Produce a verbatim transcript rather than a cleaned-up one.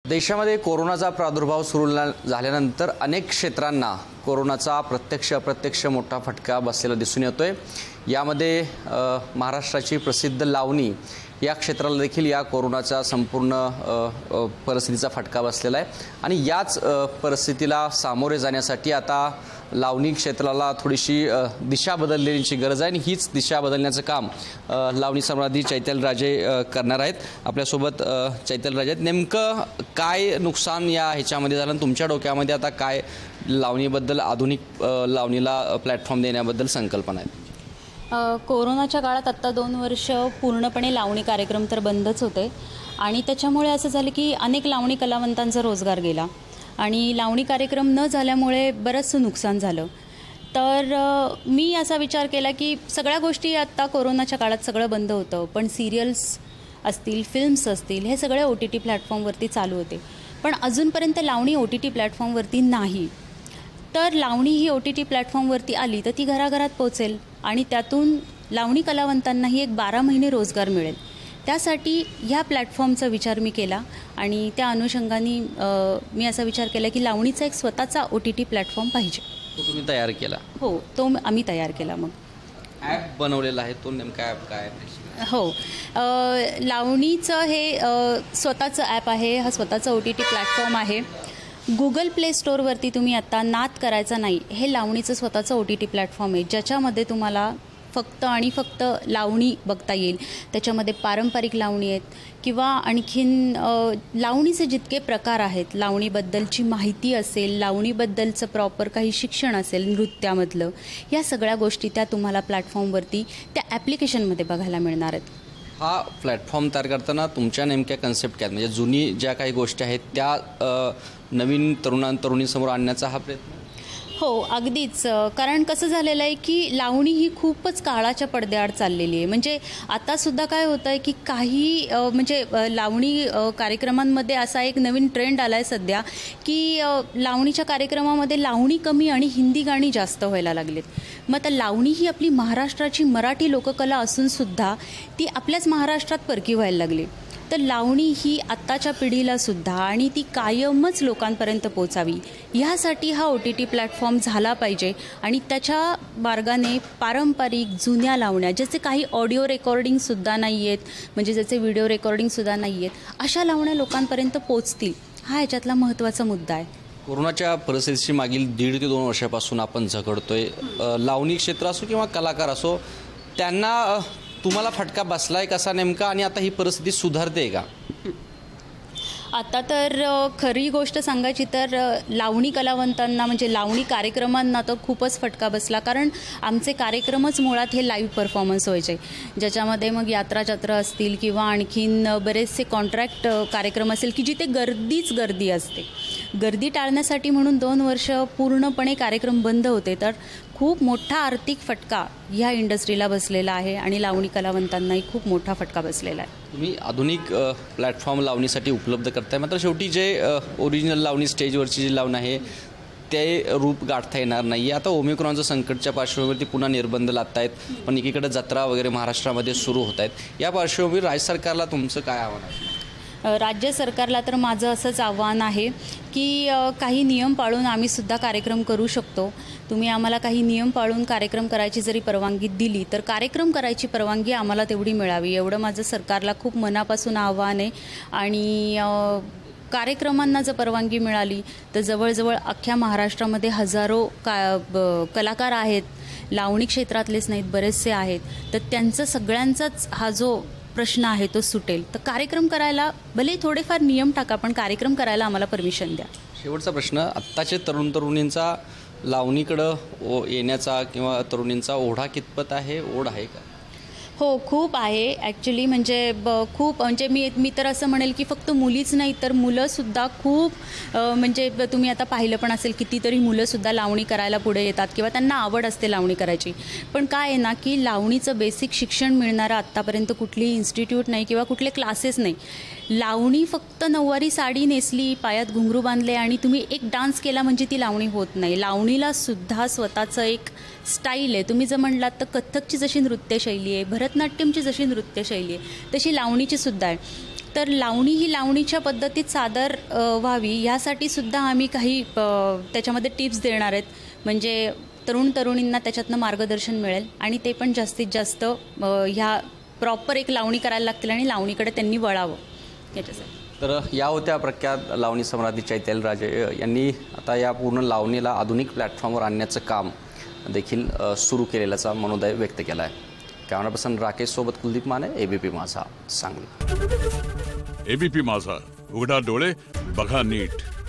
देशामध्ये कोरोनाचा प्रादुर्भाव सुरू झाल्यानंतर अनेक क्षेत्रांना कोरोनाचा प्रत्यक्ष अप्रत्यक्ष मोठा फटका बसलेला दिसून येतोय। यामध्ये महाराष्ट्राची प्रसिद्ध लावणी या क्षेत्राला देखील या कोरोनाचा संपूर्ण परिस्थितीचा फटका बसलेला आहे आणि याच परिस्थितीला सामोरे जाण्यासाठी आता लावणी क्षेत्राला थोडीशी दिशा बदलण्याची गरज आहे आणि हीच दिशा बदलण्याचं काम लावणी सम्राज्ञी चैताली राजे करणार आहेत। आपल्यासोबत चैताली राजे आहेत। नेमकं काय नुकसान या ह्याच्यामध्ये झालं, तुमच्या डोक्यामध्ये आता काय लावणीबद्दल आधुनिक लावणीला प्लॅटफॉर्म देण्याबद्दल संकल्पना आहे? कोरोनाच्या काळात आत्ता दोन वर्ष पूर्णपणे लावणी कार्यक्रम तर बंदच होते आणि त्याच्यामुळे असं झालं की अनेक लावणी कलावंतांचा रोजगार गेला आणि लावणी कार्यक्रम न झाल्यामुळे बरंचसं नुकसान झालं। तर मी असा विचार केला की सगळ्या गोष्टी आत्ता कोरोनाच्या काळात सगळं बंद होतं, पण सिरियल्स असतील, फिल्म्स असतील, हे सगळे ओ टी टी प्लॅटफॉर्मवरती चालू होते, पण अजूनपर्यंत लावणी ओ टी टी प्लॅटफॉर्मवरती नाही। तर लावणी ही ओ टी टी प्लॅटफॉर्मवरती आली तर ती घराघरात पोचेल आणि त्यातून लावणी कलावंतांनाही एक बारा महिने रोजगार मिळेल। त्यासाठी ह्या प्लॅटफॉर्मचा विचार मी केला आणि त्या अनुषंगाने मी असा विचार केला की लावणीचा एक स्वतःचा ओ टी टी प्लॅटफॉर्म पाहिजे। तो तुम्ही तयार केला? हो, तो आम्ही तयार केला। मग ॲप बनवलेला आहे, तो नेमका ॲप काय आहे? हो, लावणीचं हे स्वतःचं ॲप आहे, हा स्वतःचा ओ टी टी प्लॅटफॉर्म आहे। गुगल प्ले स्टोअरवरती तुम्ही आत्ता नाद करायचा नाही हे लावणीचं स्वतःचं ओ टी टी प्लॅटफॉर्म आहे, ज्याच्यामध्ये तुम्हाला फक्त आणि फक्त लावणी बघता येईल। त्याच्यामध्ये पारंपरिक लावणी आहेत किंवा आणखीन लावणीचे जितके प्रकार आहेत, लावणीबद्दलची माहिती असेल, लावणीबद्दलचं प्रॉपर काही शिक्षण असेल नृत्यामधलं, या सगळ्या गोष्टी त्या तुम्हाला प्लॅटफॉर्मवरती त्या ॲप्लिकेशनमध्ये बघायला मिळणार आहेत। हा प्लॅटफॉर्म तयार करताना तुमच्या नेमक्या कन्सेप्ट काय, म्हणजे जुनी ज्या काही गोष्टी आहेत त्या नवीन तरुणां तरुणींसमोर आणण्याचा हा प्रयत्न? हो, अगदीच। कारण कसं झालेलं आहे की लावणी ही खूपच काळाच्या पडद्याआड चाललेली आहे। म्हणजे आतासुद्धा काय होतं आहे की काही म्हणजे लावणी कार्यक्रमांमध्ये असा एक नवीन ट्रेंड आला आहे सध्या की लावणीच्या कार्यक्रमामध्ये लावणी कमी आणि हिंदी गाणी जास्त व्हायला लागलेत। मग आता लावणी ही आपली महाराष्ट्राची मराठी लोककला असूनसुद्धा ती आपल्याच महाराष्ट्रात परकी व्हायला लागली। तर लावणी ही आत्ताच्या पिढीलासुद्धा आणि ती कायमच लोकांपर्यंत पोचावी ह्यासाठी हा ओ टी टी प्लॅटफॉर्म झाला पाहिजे आणि त्याच्या मार्गाने पारंपरिक जुन्या लावण्या, ज्याचे काही ऑडिओ रेकॉर्डिंगसुद्धा नाही आहेत, म्हणजे ज्याचे व्हिडिओ रेकॉर्डिंगसुद्धा नाही आहेत, अशा लावण्या लोकांपर्यंत पोचतील, हा ह्याच्यातला महत्त्वाचा मुद्दा आहे। कोरोनाच्या परिस्थितीची मागील दीड ते दोन वर्षापासून आपण झगडतोय। लावणी क्षेत्र असो किंवा कलाकार असो, त्यांना तुम्हाला फटका बसलाय कसा नेमका आणि आता ही परिस्थिती सुधारते का? आता तर खरी गोष्ट सांगायची तर लावणी कलावंतांना म्हणजे लावणी कार्यक्रमांना तर खूपच फटका बसला, कारण आमचे कार्यक्रमच मुळात हे लाईव्ह परफॉर्मन्स व्हायचे, ज्याच्यामध्ये मग यात्रा जत्रा असतील किंवा आणखीन बरेचसे कॉन्ट्रॅक्ट कार्यक्रम असेल की जिथे गर्दीच गर्दी असते। गर्दी टाळण्यासाठी म्हणून दोन वर्ष पूर्णपणे कार्यक्रम बंद होते। तर खूप मोठा आर्थिक फटका ह्या इंडस्ट्रीला बसलेला आहे आणि लावणी कलावंतांनाही खूप मोठा फटका बसलेला आहे। तुम्ही आधुनिक प्लॅटफॉर्म लावणीसाठी उपलब्ध करताय, मात्र शेवटी जे ओरिजिनल लावणी स्टेजवरची जी लावणी आहे ते रूप गाठता येणार नाही। आता ओमिक्रॉनचं संकटच्या पार्श्वभूमीवरती पुन्हा निर्बंध लादत आहेत, पण एकीकडे जत्रा वगैरे महाराष्ट्रामध्ये सुरू होत आहेत। या पार्श्वभूमीवर राज्य सरकारला तुमचं काय आव्हान आहे? राज्य सरकारला तर माझं असंच आव्हान आहे की काही नियम पाळून आम्हीसुद्धा कार्यक्रम करू शकतो। तुम्ही आम्हाला काही नियम पाळून कार्यक्रम करायची जरी परवानगी दिली तर कार्यक्रम करायची परवानगी आम्हाला तेवढी मिळावी, एवढं माझं सरकारला खूप मनापासून आव्हान आहे। आणि कार्यक्रमांना जर परवानगी मिळाली तर जवळजवळ अख्ख्या महाराष्ट्रामध्ये हजारो का कलाकार आहेत, लावणी क्षेत्रातलेच नाहीत बरेचसे आहेत, तर त्यांचं सगळ्यांचाच हा जो प्रश्न आहे तो सुटेल। तर कार्यक्रम करायला भले थोडेफार नियम टाका, पण कार्यक्रम करायला आम्हाला परमिशन द्या। शेवटचा प्रश्न, आत्ताचे तरुण तरुणींचा लावणीकडं येण्याचा किंवा तरुणींचा ओढा कितपत आहे, ओढ आहे का? हो, खूप आहे ॲक्च्युली। म्हणजे ब खूप म्हणजे मी मी तर असं म्हणेल की फक्त मुलीच नाही तर मुलंसुद्धा खूप म्हणजे तुम्ही आता पाहिलं पण असेल कितीतरी मुलंसुद्धा लावणी करायला पुढे येतात किंवा त्यांना आवड असते लावणी करायची। पण काय आहे ना की लावणीचं बेसिक शिक्षण मिळणारं आत्तापर्यंत कुठलीही इन्स्टिट्यूट नाही किंवा कुठले क्लासेस नाही। लावणी फक्त नऊवारी साडी नेसली, पायात घुंगरू बांधले आणि तुम्ही एक डान्स केला म्हणजे ती लावणी होत नाही। लावणीलासुद्धा स्वतःचं एक स्टाईल आहे। तुम्ही जर म्हणलात तर कथ्थकची जशी नृत्यशैली आहे, भरतनाट्यमची जशी नृत्यशैली आहे, तशी लावणीची सुद्धा आहे। तर लावणी ही लावणीच्या पद्धतीत सादर अ, व्हावी ह्यासाठी सुद्धा आम्ही काही अ, त्याच्यामध्ये टिप्स देणार आहेत. म्हणजे तरुण तरुणींना त्याच्यातनं मार्गदर्शन मिळेल आणि ते पण जास्तीत जास्त अ, ह्या प्रॉपर एक लावणी करायला लागतील आणि लावणीकडे त्यांनी वळावं याच्यासाठी. तर या होत्या प्रख्यात लावणी सम्राज्ञी चैताली राजे यांनी आता या पूर्ण लावणीला आधुनिक प्लॅटफॉर्मवर आणण्याचं काम देखील सुरू केलेल्याचा मनोदय व्यक्त केला आहे. कॅमेरा पर्सन राकेश सोबत कुलदीप माने, एबीपी माझा, सांगली. एबीपी माझा, उघडा डोळे बघा नीट.